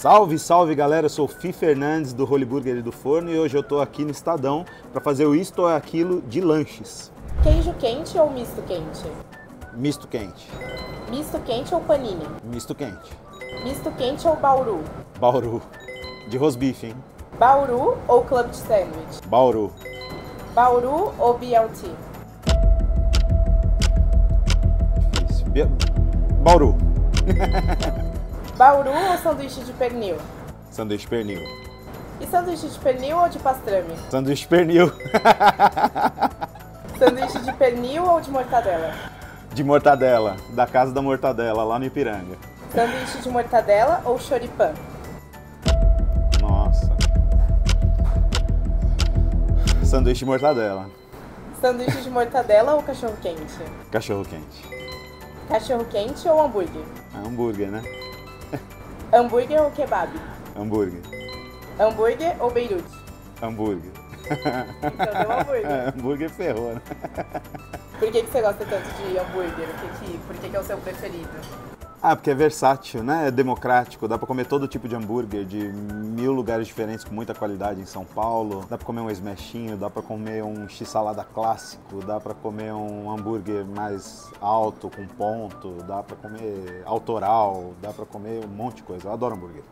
Salve, salve galera, eu sou o Fi Fernandes do Holy Burger e do Forno e hoje eu tô aqui no Estadão para fazer o Isto ou Aquilo de lanches. Queijo quente ou misto quente? Misto quente. Misto quente ou panini? Misto quente. Misto quente ou bauru? Bauru. De rosbife, hein? Bauru ou club de sandwich? Bauru. Bauru ou BLT? Difícil. Bauru. Bauru ou sanduíche de pernil? Sanduíche pernil. E sanduíche de pernil ou de pastrame? Sanduíche pernil. Sanduíche de pernil ou de mortadela? De mortadela, da Casa da Mortadela, lá no Ipiranga. Sanduíche de mortadela ou choripan? Nossa. Sanduíche de mortadela. Sanduíche de mortadela ou cachorro quente? Cachorro quente. Cachorro quente ou hambúrguer? É hambúrguer, né? Hambúrguer ou kebab? Hambúrguer. Hambúrguer ou Beirute? Hambúrguer. Então deu hambúrguer. Hambúrguer ferrou, né? Por que você gosta tanto de hambúrguer? Por que é o seu preferido? Porque é versátil, né? É democrático, dá pra comer todo tipo de hambúrguer de 1000 lugares diferentes com muita qualidade em São Paulo. Dá pra comer um smashinho, dá pra comer um x-salada clássico, dá pra comer um hambúrguer mais alto, com ponto, dá pra comer autoral, dá pra comer um monte de coisa. Eu adoro hambúrguer.